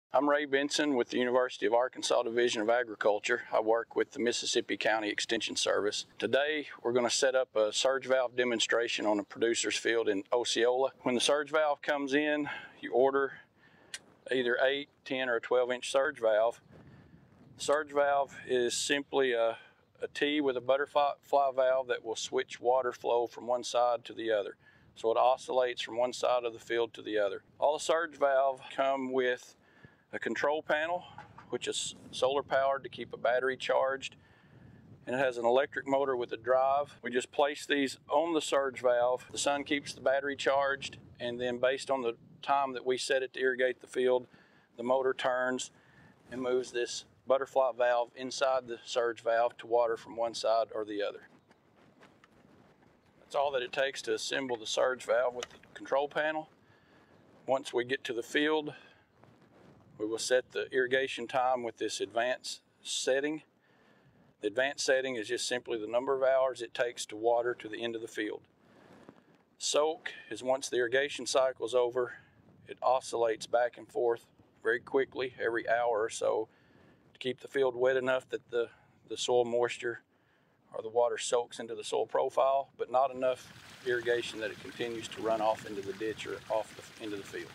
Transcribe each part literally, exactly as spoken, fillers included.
I'm Ray Benson with the University of Arkansas Division of Agriculture. I work with the Mississippi County Extension Service. Today we're going to set up a surge valve demonstration on a producer's field in Osceola. When the surge valve comes in, you order either eight, ten, or a twelve inch surge valve. The surge valve is simply a, a T with a butterfly valve that will switch water flow from one side to the other. So it oscillates from one side of the field to the other. All the surge valves come with a control panel, which is solar powered to keep a battery charged, and it has an electric motor with a drive. We just place these on the surge valve. The sun keeps the battery charged, and then based on the time that we set it to irrigate the field, the motor turns and moves this butterfly valve inside the surge valve to water from one side or the other. That's all that it takes to assemble the surge valve with the control panel. Once we get to the field, we will set the irrigation time with this advanced setting. The advanced setting is just simply the number of hours it takes to water to the end of the field. Soak is once the irrigation cycle is over, it oscillates back and forth very quickly every hour or so to keep the field wet enough that the, the soil moisture or the water soaks into the soil profile, but not enough irrigation that it continues to run off into the ditch or off the, into the field.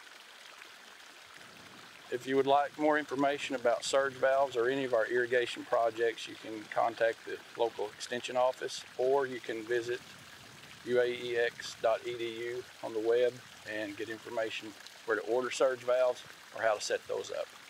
If you would like more information about surge valves or any of our irrigation projects, you can contact the local extension office, or you can visit U A E X dot E D U on the web and get information where to order surge valves or how to set those up.